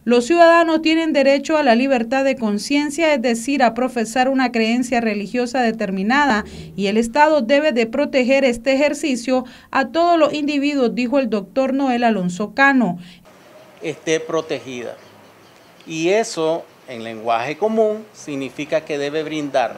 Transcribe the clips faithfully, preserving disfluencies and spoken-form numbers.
Los ciudadanos tienen derecho a la libertad de conciencia, es decir, a profesar una creencia religiosa determinada, y el Estado debe de proteger este ejercicio a todos los individuos, dijo el doctor Noel Alonso Cano. Esté protegida. Y eso, en lenguaje común, significa que debe brindar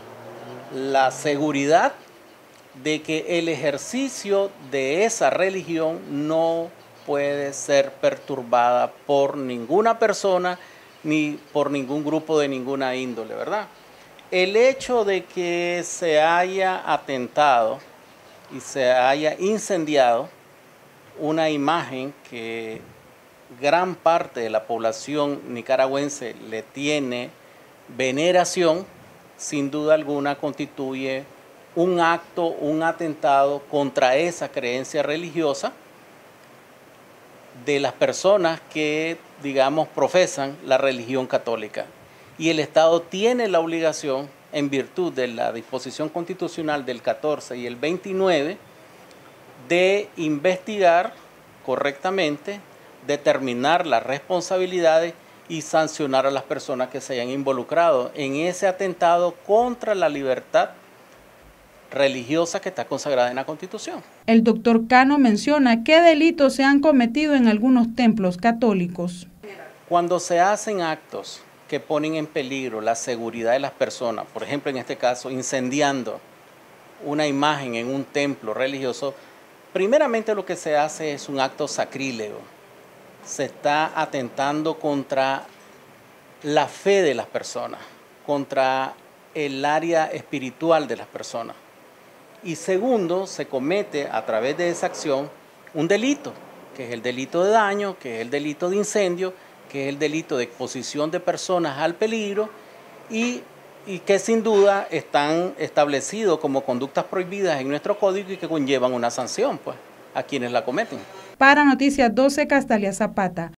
la seguridad de que el ejercicio de esa religión no puede ser perturbada por ninguna persona ni por ningún grupo de ninguna índole, ¿verdad? El hecho de que se haya atentado y se haya incendiado una imagen que gran parte de la población nicaragüense le tiene veneración, sin duda alguna constituye un acto, un atentado contra esa creencia religiosa de las personas que, digamos, profesan la religión católica. Y el Estado tiene la obligación, en virtud de la disposición constitucional del catorce y el veintinueve, de investigar correctamente, determinar las responsabilidades y sancionar a las personas que se hayan involucrado en ese atentado contra la libertad religiosa que está consagrada en la Constitución. El doctor Cano menciona qué delitos se han cometido en algunos templos católicos. Cuando se hacen actos que ponen en peligro la seguridad de las personas, por ejemplo, en este caso, incendiando una imagen en un templo religioso, primeramente lo que se hace es un acto sacrílego. Se está atentando contra la fe de las personas, contra el área espiritual de las personas. Y segundo, se comete a través de esa acción un delito, que es el delito de daño, que es el delito de incendio, que es el delito de exposición de personas al peligro y, y que sin duda están establecidos como conductas prohibidas en nuestro código y que conllevan una sanción, pues, a quienes la cometen. Para Noticias doce, Castalia Zapata.